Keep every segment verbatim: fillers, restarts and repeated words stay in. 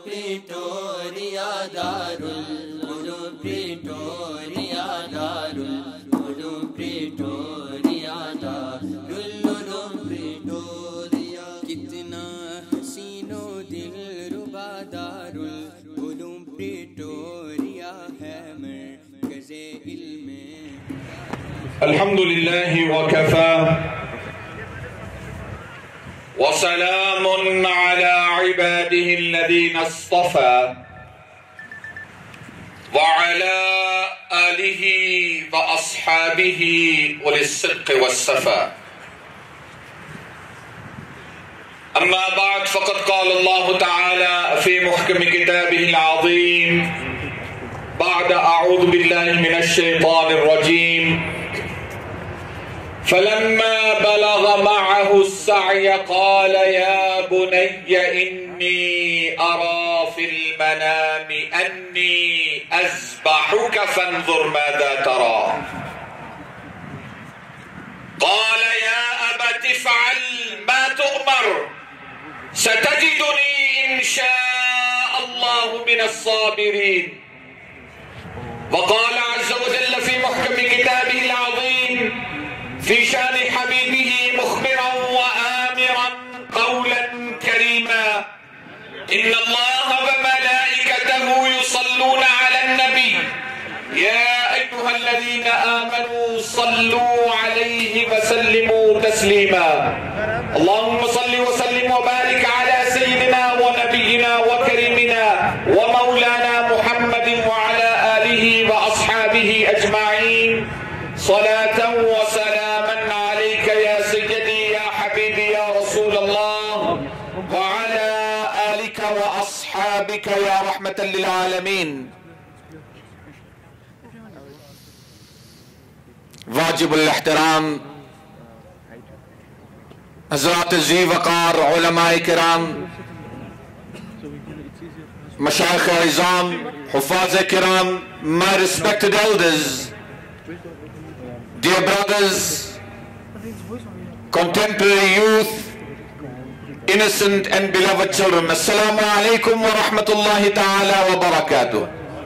Pretoria, Darul Ulum Pretoria, Darul Ulum Pretoria, Darul Ulum Pretoria. Kitna हसीनो दिलरुबा Darul Uloom Pretoria है मरकज़े इल्मे. Alhamdulillahi wa kafa wa salamun ala ibadihi alladhina istafa wa ala alihi wa ashabihi wa lis-sidqi was-safa. أما بعد فقد قال الله تعالى في محكم كتابه العظيم بعد أعوذ بالله من الشيطان الرجيم فلما بلغ معه السعي قال يا بني إني أرى في المنام أني أذبحك فانظر ماذا ترى قال يا أبت افعل ما تؤمر ستجدني إن شاء الله من الصابرين. وقال عز وجل في محكم كتابه العظيم في شان حبيبه مخبرا وآمرا قولا كريما إن الله وملائكته يصلون على النبي يا أيها الذين آمنوا صلوا عليه وسلموا تسليما. اللهم صل وسلم وبارك على سيدنا ونبينا وكريمنا ومولانا محمد وعلى آله وأصحابه أجمعين صلاة وسلاما عليك يا سيدي يا حبيبي يا رسول الله وعلى آلك وأصحابك يا رحمة للعالمين. واجب الاحترام حضرات ذی وقار علماء کرام مشایخ عظام حفاظ کرام, my respected elders, dear brothers, contemporary youth, innocent and beloved children, assalamu alaikum wa rahmatullahi ta'ala wa barakatuh.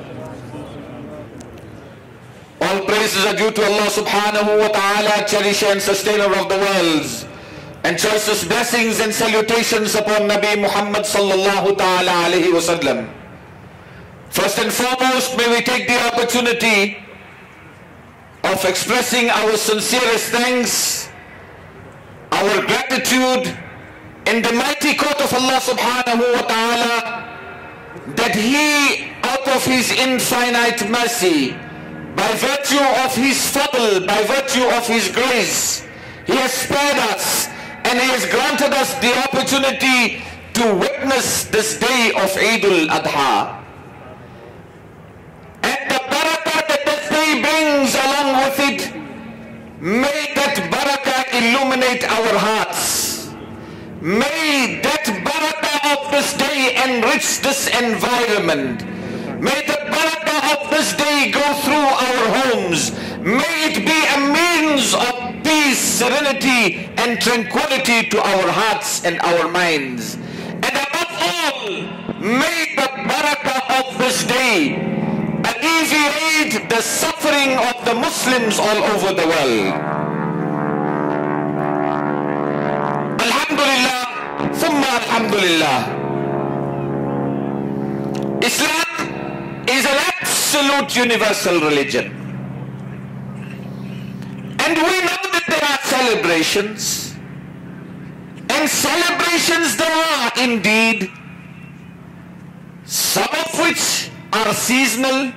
All praises are due to Allah subhanahu wa ta'ala, cherisher and sustainer of the worlds, and choicest blessings and salutations upon Nabi Muhammad sallallahu ta'ala alayhi wa sallam. First and foremost, may we take the opportunity of expressing our sincerest thanks, our gratitude in the mighty court of Allah subhanahu wa ta'ala, that He, out of His infinite mercy, by virtue of His fadl, by virtue of His grace, He has spared us and He has granted us the opportunity to witness this day of Eid al-Adha. And the barakah that this day brings along with it, may that barakah illuminate our hearts. May that barakah of this day enrich this environment. May the barakah of this day go through our homes. May it be a means of peace, serenity and tranquility to our hearts and our minds. And above all, may the barakah of this day alleviate the suffering of the Muslims all over the world. Alhamdulillah, thumma alhamdulillah. Islam is an absolute universal religion. And we know that there are celebrations, and celebrations there are indeed, some of which are seasonal,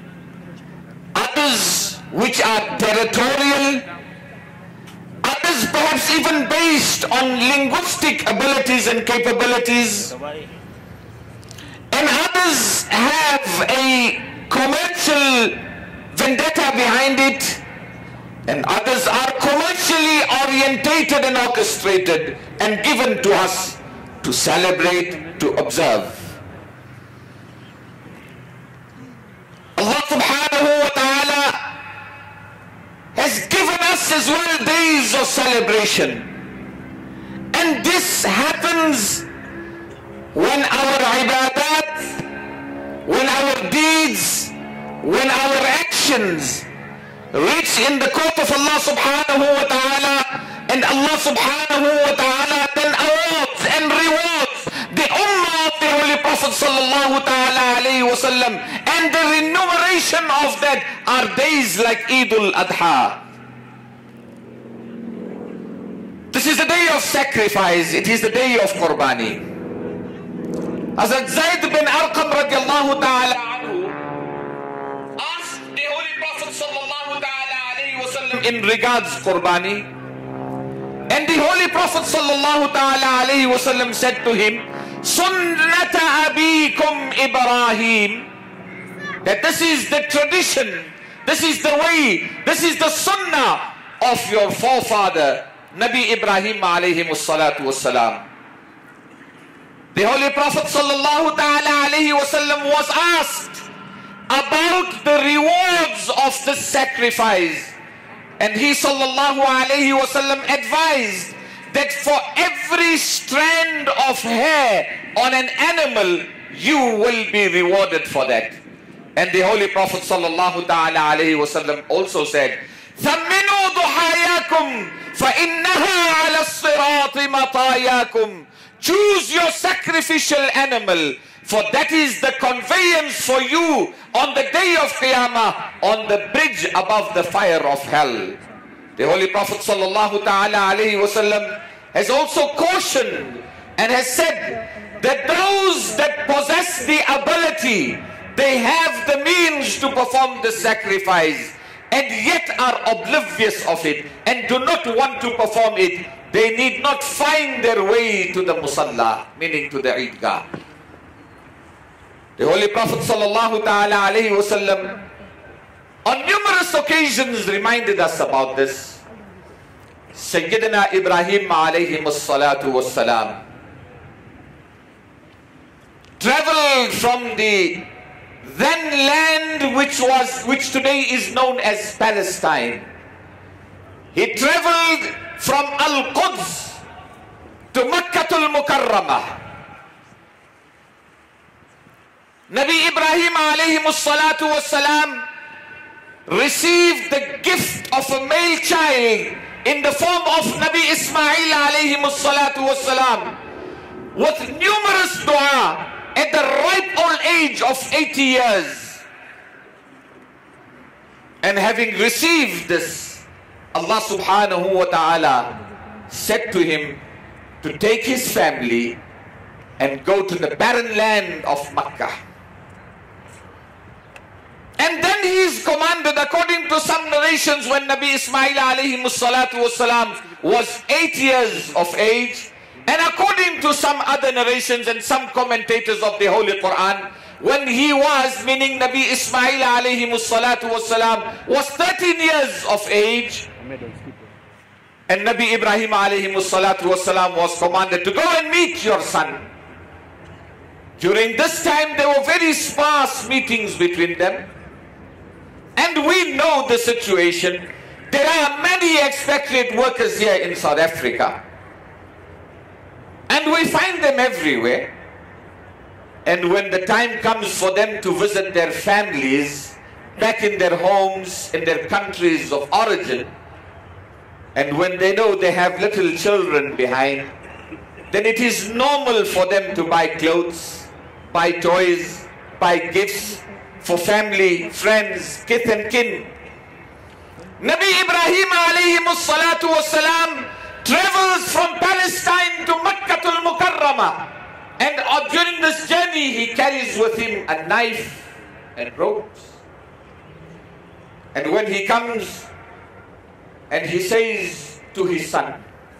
others which are territorial, others perhaps even based on linguistic abilities and capabilities, and others have a commercial vendetta behind it, and others are commercially orientated and orchestrated and given to us to celebrate, to observe. Allah subhanahu wa ta'ala has given us as well days of celebration, and this happens when our ibadat our deeds, when our actions reach in the court of Allah subhanahu wa ta'ala, and Allah subhanahu wa ta'ala then awards and rewards the ummah of the Holy Prophet sallallahu ta'ala alayhi wa sallam, and the remuneration of that are days like Eidul Adha. This is the day of sacrifice. It is the day of Qurbani. Hazrat Zayd bin Arqam radiallahu ta'ala anhu asked the Holy Prophet sallallahu ta'ala alayhi wa sallam in regards Qurbani, and the Holy Prophet sallallahu ta'ala alayhi wa sallam said to him, Sunnata abikum Ibrahim, that this is the tradition, this is the way, this is the sunnah of your forefather Nabi Ibrahim alayhi salatu wassalam. The Holy Prophet sallallahu ta'ala alayhi wasallam was asked about the rewards of this sacrifice, and he sallallahu alayhi wasallam advised that for every strand of hair on an animal, you will be rewarded for that. And the Holy Prophet sallallahu ta'ala alayhi wasallam also said, ثَمِّنُوا ضُحَايَاكُمْ فَإِنَّهَا عَلَى الصِّرَاطِ مَطَايَاكُمْ. Choose your sacrificial animal, for that is the conveyance for you on the day of Qiyamah, on the bridge above the fire of hell. The Holy Prophet sallallahu ta'ala alayhi wasallam has also cautioned and has said that those that possess the ability, they have the means to perform the sacrifice, and yet are oblivious of it and do not want to perform it, they need not find their way to the Musalla, meaning to the Eidgah. The Holy Prophet sallallahu ta'ala alayhi wasallam on numerous occasions reminded us about this. Sayyidina Ibrahim alayhi salatu wassalam traveled from the then land which was, which today is known as Palestine. He traveled from Al-Quds to Makkatul Mukarramah. Nabi Ibrahim alayhi salatu wassalam received the gift of a male child in the form of Nabi Ismail alayhi salatu wassalam, with numerous dua at the ripe old age of eighty years. And having received this, Allah subhanahu wa ta'ala said to him to take his family and go to the barren land of Makkah. And then he is commanded, according to some narrations, when Nabi Ismail alayhi salatu wasalam was eight years of age, and according to some other narrations and some commentators of the Holy Quran, when he was, meaning Nabi Ismail alayhi salatu wasalam, was thirteen years of age, and Nabi Ibrahim alayhi salatu wasalam was commanded to go and meet your son. During this time there were very sparse meetings between them, and we know the situation. There are many expatriate workers here in South Africa, and we find them everywhere. And when the time comes for them to visit their families back in their homes, in their countries of origin, and when they know they have little children behind, then it is normal for them to buy clothes, buy toys, buy gifts for family, friends, kith and kin. Nabi Ibrahim alayhi salatu wasalam travels from Palestine to Makkatul Mukarramah, and uh, during this journey he carries with him a knife and ropes. And when he comes and he says to his son,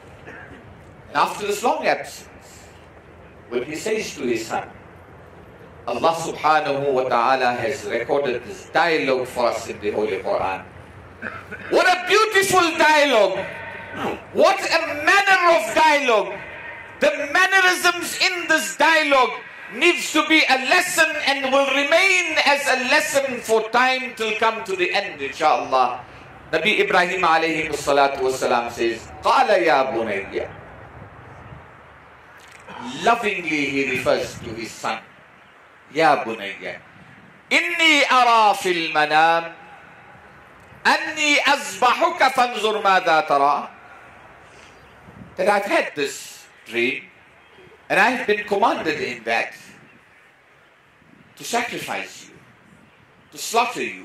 and after this long absence, when he says to his son, Allah subhanahu wa ta'ala has recorded this dialogue for us in the Holy Quran. What a beautiful dialogue! What a manner of dialogue! The mannerisms in this dialogue needs to be a lesson and will remain as a lesson for time till come to the end, inshallah. Nabi Ibrahim alayhi salatu wasalam says, Qala ya bunayya. Lovingly he refers to his son. Ya bunayya. إني أرى في المنام أني أذبحك فانظر ماذا ترى. That I've had this dream and I have been commanded in that to sacrifice you, to slaughter you.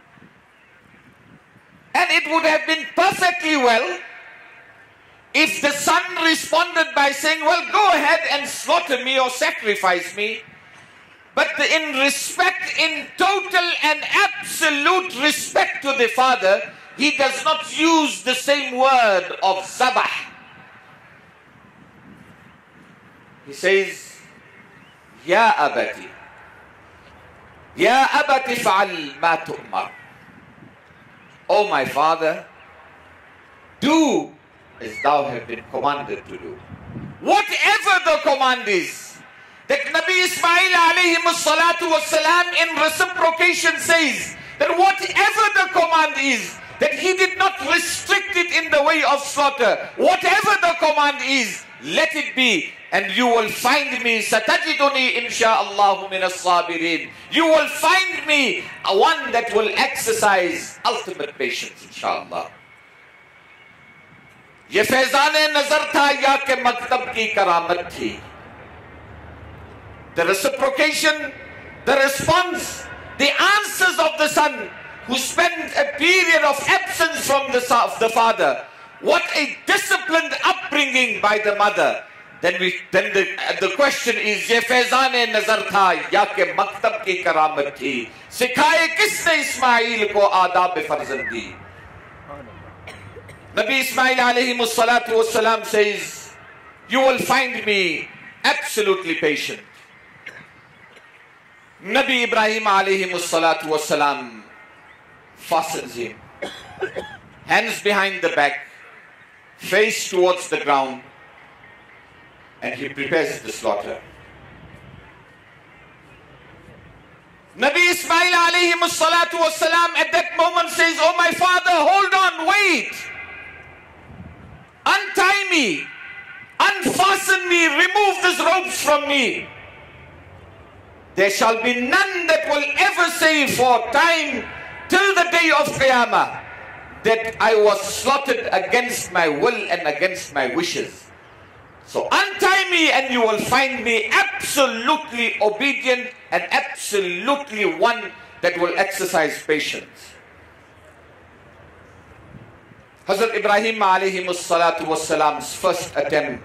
And it would have been perfectly well if the son responded by saying, well, go ahead and slaughter me or sacrifice me. But in respect, in total and absolute respect to the father, he does not use the same word of zabah. He says, Ya abati, Ya abati fa'al ma tu'mar. Oh my father, do as thou have been commanded to do. Whatever the command is, that Nabi Ismail alayhi salatu wassalam in reciprocation says that whatever the command is, that he did not restrict it in the way of slaughter. Whatever the command is, let it be. And you will find me, satajiduni insha'Allahu min as-sabirin. You will find me a one that will exercise ultimate patience, insha'Allah. ये फैज़ाने नजर था या के मकतब की करामत थी. The reciprocation, the response, the answers of the son who spent a period of absence from the, of the father. What a disciplined upbringing by the mother. Then we, then the, the question is, ये फैज़ाने नजर था या के मकतब की करामत थी. सिखाए किसने इस्माइल को आदाब फर्जंदी. Nabi Ismail alayhi salatu wassalam says, you will find me absolutely patient. Nabi Ibrahim alayhi salatu wassalam fastens him, hands behind the back, face towards the ground, and he prepares the slaughter. Nabi Ismail alayhi salatu wassalam at that moment says, oh my father, hold on, wait. Untie me, unfasten me, remove these ropes from me. There shall be none that will ever say for time till the day of Qiyamah that I was slaughtered against my will and against my wishes. So untie me and you will find me absolutely obedient and absolutely one that will exercise patience. Hazrat Ibrahim alayhi salatu wassalam's first attempt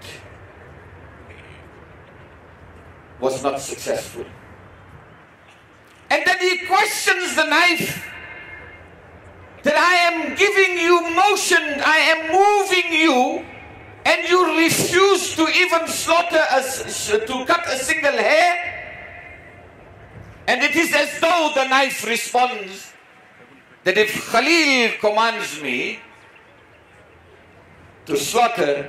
was not successful. And then he questions the knife, that I am giving you motion, I am moving you, and you refuse to even slaughter, a, to cut a single hair. And it is as though the knife responds that if Khalil commands me to slaughter,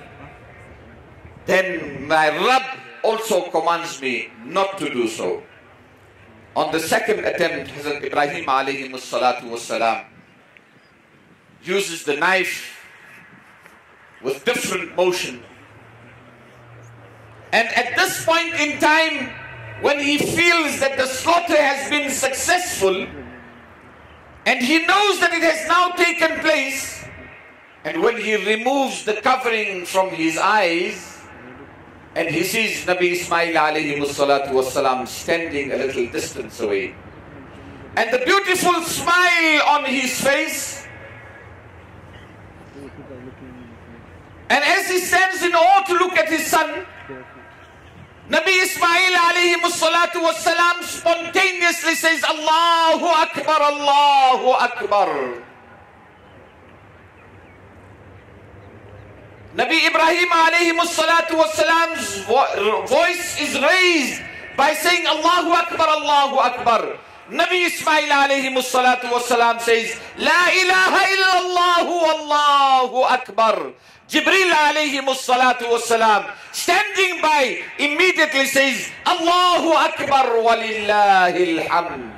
then my Rabb also commands me not to do so. On the second attempt, Hazrat Ibrahim alayhi salatu wassalam uses the knife with different motion. And at this point in time, when he feels that the slaughter has been successful, and he knows that it has now taken place, and when he removes the covering from his eyes, and he sees Nabi Ismail alayhi salatu wassalam standing a little distance away, and the beautiful smile on his face, and as he stands in awe to look at his son, Nabi Ismail alayhi salatu wassalam spontaneously says, Allahu Akbar, Allahu Akbar. Nabi Ibrahim alayhi salatu wassalam's voice is raised by saying Allahu Akbar, Allahu Akbar. Nabi Ismail alayhi salatu wassalam says, La ilaha illallah Allahu Akbar. Jibril alayhi salatu wassalam, standing by, immediately says, Allahu Akbar walillahi alhamd.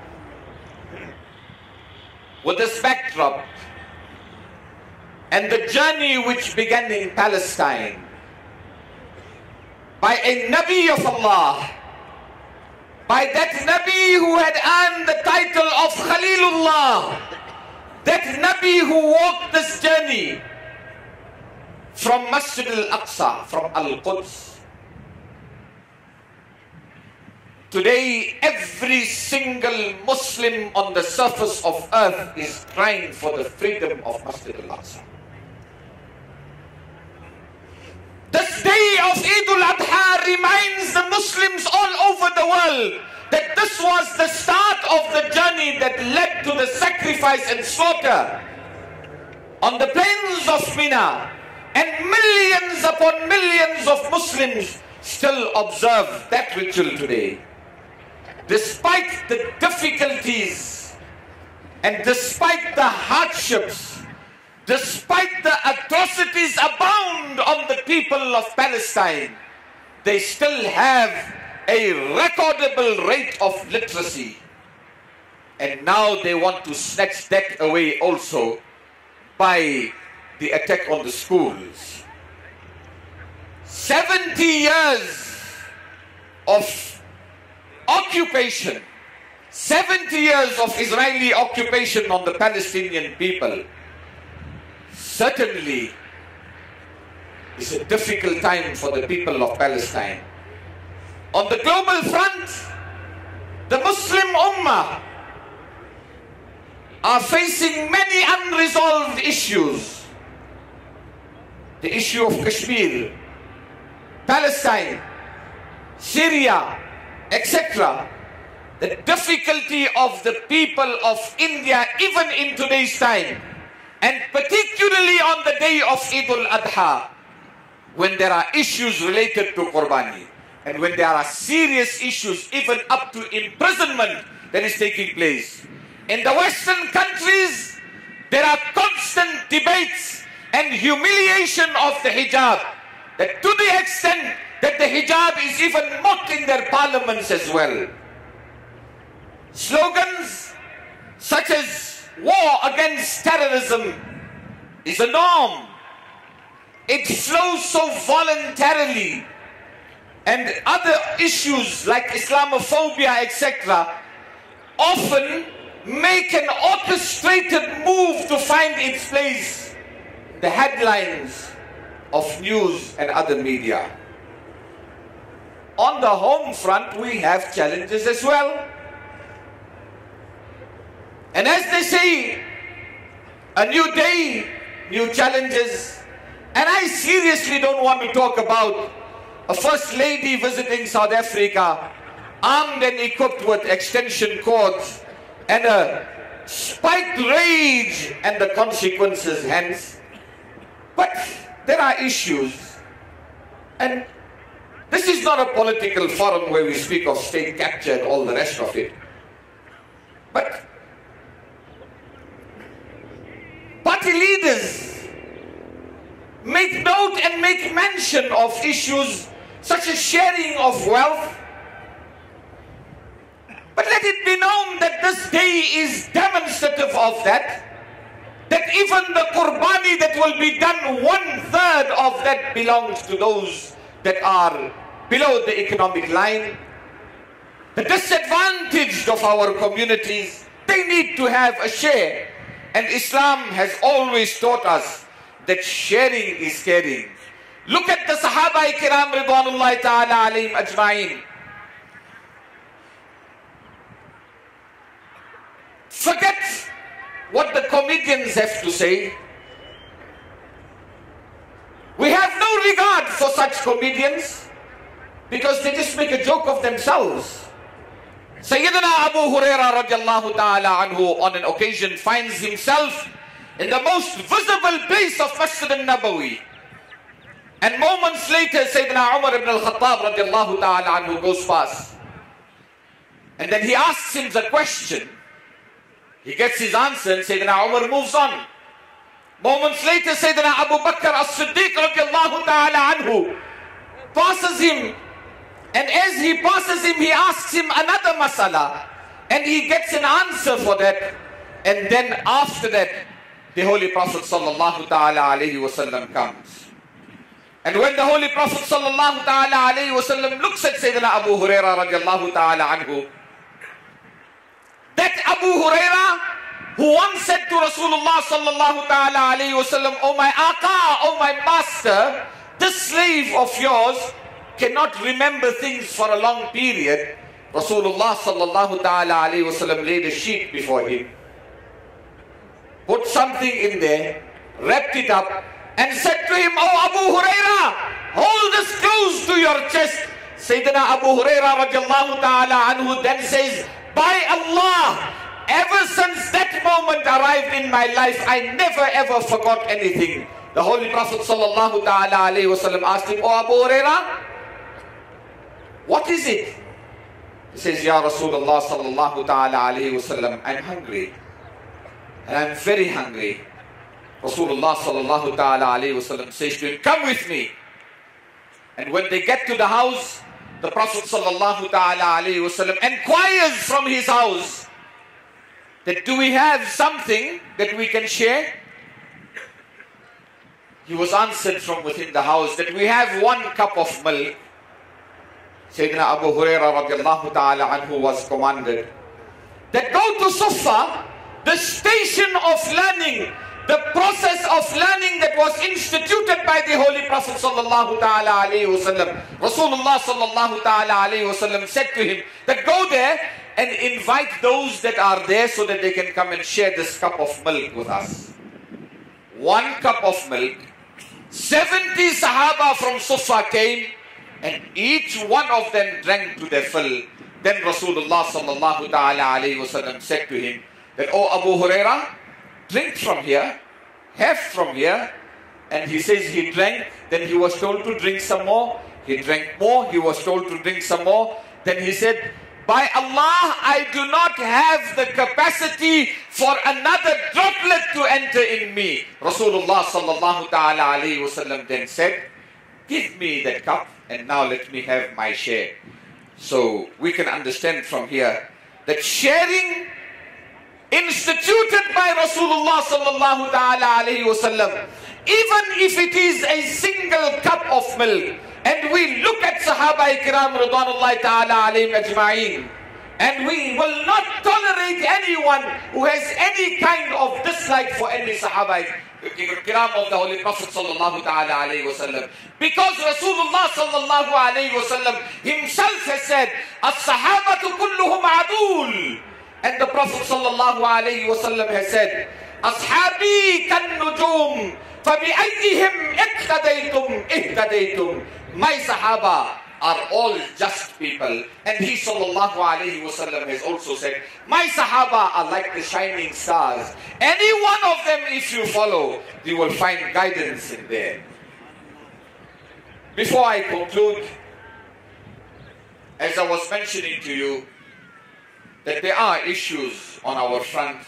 With this backdrop, and the journey which began in Palestine by a Nabi of Allah, by that Nabi who had earned the title of Khalilullah, that Nabi who walked this journey from Masjid al-Aqsa, from Al-Quds. Today, every single Muslim on the surface of earth is crying for the freedom of Masjid al-Aqsa. This day of Eid al-Adha reminds the Muslims all over the world that this was the start of the journey that led to the sacrifice and slaughter on the plains of Mina. And millions upon millions of Muslims still observe that ritual today. Despite the difficulties and despite the hardships, despite the atrocities abound on the people of Palestine, they still have a recordable rate of literacy. And now they want to snatch that away also by the attack on the schools. seventy years of occupation, seventy years of Israeli occupation on the Palestinian people, certainly is a difficult time for the people of Palestine. On the global front, the Muslim Ummah are facing many unresolved issues. The issue of Kashmir, Palestine, Syria, et cetera. The difficulty of the people of India, even in today's time, and particularly on the day of Eid al-Adha, when there are issues related to Qurbani, and when there are serious issues, even up to imprisonment that is taking place. In the Western countries, there are constant debates and humiliation of the hijab, that to the extent that the hijab is even mocked in their parliaments as well. Slogans such as war against terrorism is a norm. It flows so voluntarily, and other issues like Islamophobia, et cetera, often make an orchestrated move to find its place in the headlines of news and other media. On the home front, we have challenges as well. And as they say, a new day, new challenges. And I seriously don't want to talk about a first lady visiting South Africa, armed and equipped with extension cords, and a spiked rage and the consequences hence. But there are issues, and this is not a political forum where we speak of state capture and all the rest of it. But party leaders make note and make mention of issues such as sharing of wealth. But let it be known that this day is demonstrative of that. That even the Qurbani that will be done, one third of that belongs to those that are below the economic line. The disadvantaged of our communities, they need to have a share. And Islam has always taught us that sharing is caring. Look at the Sahaba Kiram Ridwanullahi Ta'ala Alayhim Ajma'in. Forget what the comedians have to say. We have no regard for such comedians because they just make a joke of themselves. Sayyidina Abu Hurairah radiallahu ta'ala anhu on an occasion finds himself in the most visible place of Masjid al-Nabawi. And moments later, Sayyidina Umar ibn al-Khattab radiallahu ta'ala anhu goes past. And then he asks him the question. He gets his answer and Sayyidina Umar moves on. Moments later, Sayyidina Abu Bakr as-Siddiq radiallahu ta'ala anhu passes him. And as he passes him, he asks him another masala. And he gets an answer for that. And then after that, the Holy Prophet sallallahu ta'ala alayhi wa sallam comes. And when the Holy Prophet sallallahu ta'ala alayhi wa sallam looks at Sayyidina Abu Huraira radiallahu ta'ala anhu, that Abu Huraira who once said to Rasulullah sallallahu ta'ala alayhi wa sallam, "Oh my Aqa, oh my master, this slave of yours cannot remember things for a long period." Rasulullah sallallahu ta'ala alayhi wa sallam laid a sheet before him, put something in there, wrapped it up, and said to him, "Oh Abu Huraira, hold this close to your chest." Sayyidina Abu Huraira radiallahu ta'ala anhu then says, "By Allah, ever since that moment arrived in my life, I never ever forgot anything." The Holy Prophet sallallahu ta'ala alayhi wa sallam asked him, "Oh Abu Huraira, what is it?" He says, "Ya Rasulullah sallallahu ta'ala alayhi wa sallam, I'm hungry. And I'm very hungry." Rasulullah sallallahu ta'ala alayhi wa sallam says to him, "Come with me." And when they get to the house, the Prophet sallallahu ta'ala alayhi wa sallam inquires from his house that, "Do we have something that we can share?" He was answered from within the house that, "We have one cup of milk." Sayyidina Abu Huraira radiallahu ta'ala anhu was commanded that go to Sufa, the station of learning, the process of learning that was instituted by the Holy Prophet sallallahu ta'ala alayhi wa sallam. Rasulullah sallallahu ta'ala alayhi wa sallam said to him that go there and invite those that are there so that they can come and share this cup of milk with us. One cup of milk. seventy Sahaba from Sufa came, and each one of them drank to their fill. Then Rasulullah sallallahu ta'ala alayhi wa sallam said to him that, "Oh Abu Huraira, drink from here, have from here." And he says he drank, then he was told to drink some more. He drank more, he was told to drink some more. Then he said, "By Allah, I do not have the capacity for another droplet to enter in me." Rasulullah sallallahu ta'ala alayhi wa sallam then said, "Give me that cup and now let me have my share." So we can understand from here that sharing instituted by Rasulullah sallallahu ta'ala alayhi wa sallam, even if it is a single cup of milk, and we look at Sahaba Ikram Ridwanullahi ta'ala alayhim ajma'een, and we will not tolerate anyone who has any kind of dislike for any Sahaba Ikram of the Holy Prophet sallallahu ta'ala alayhi wa sallam, because Rasulullah sallallahu alayhi wa sallam himself has said, "As-sahabatu kulluhum adul." And the Prophet sallallahu alayhi wa sallam has said, "Ashabi kan nujum, fabi'ayyihim iqtadaytum ihtadaytum." My Sahaba are all just people. And he sallallahu alayhi wa sallam has also said, "My Sahaba are like the shining stars. Any one of them, if you follow, you will find guidance in there." Before I conclude, as I was mentioning to you, that there are issues on our front,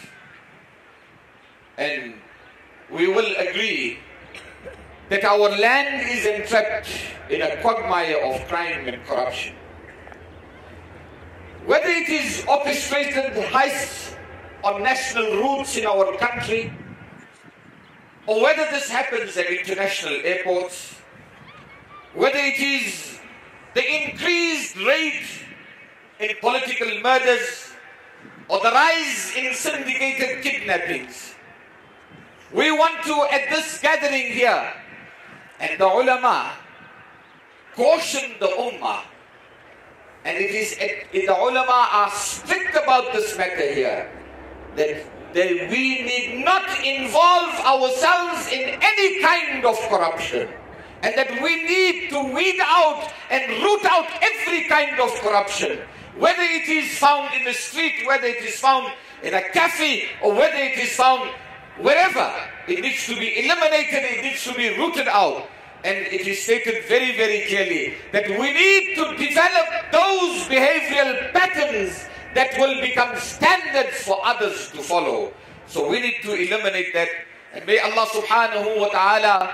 and we will agree that our land is entrapped in a quagmire of crime and corruption. Whether it is orchestrated heists on national routes in our country, or whether this happens at international airports, whether it is the increased rate in political murders, or the rise in syndicated kidnappings, we want to, at this gathering here, and the ulama caution the ummah, and it is the ulama are strict about this matter here, that, that we need not involve ourselves in any kind of corruption, and that we need to weed out and root out every kind of corruption, whether it is found in the street, whether it is found in a cafe, or whether it is found wherever. It needs to be eliminated, it needs to be rooted out. And it is stated very, very clearly that we need to develop those behavioral patterns that will become standards for others to follow. So we need to eliminate that. And may Allah subhanahu wa ta'ala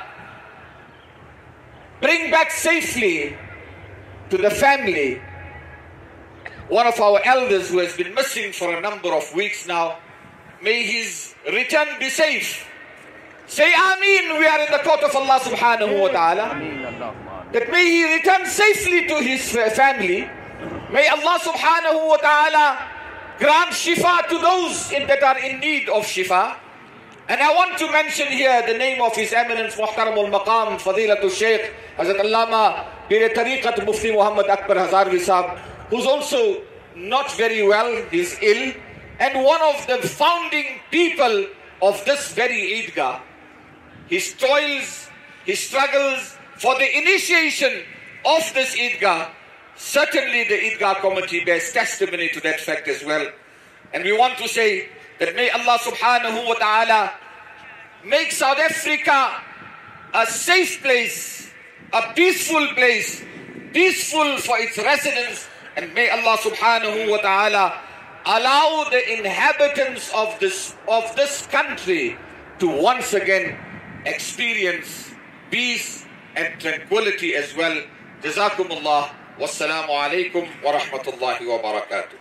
bring back safely to the family one of our elders who has been missing for a number of weeks now. May his return be safe. Say Ameen, we are in the court of Allah subhanahu wa ta'ala. That may he return safely to his family. May Allah subhanahu wa ta'ala grant shifa to those in, that are in need of shifa. And I want to mention here the name of His Eminence Muhtaram al-Maqam Fadilatul Shaykh Hazrat Allama Pir Tariqat Mufti Muhammad Akbar Hazarvi Sahab, who's also not very well, he's ill, and one of the founding people of this very Eidgah. His toils, his struggles for the initiation of this Eidgah, certainly the Eidgah committee bears testimony to that fact as well. And we want to say that may Allah subhanahu wa ta'ala make South Africa a safe place, a peaceful place, peaceful for its residents, and may Allah subhanahu wa ta'ala allow the inhabitants of this, of this country to once again experience peace and tranquility as well. Jazakumullah. Wassalamu alaikum wa rahmatullahi wa barakatuh.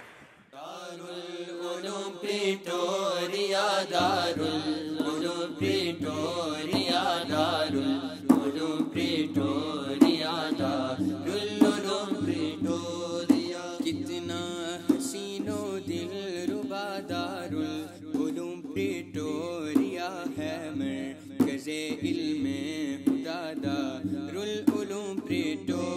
Pretoria, Darul Ulum Pretoria, Darul Ulum Pretoria, Darul Ulum Pretoria. Kitna hasino dilruba Darul Ulum Pretoria hai markaze ilme khuda Darul Ulum Pretoria.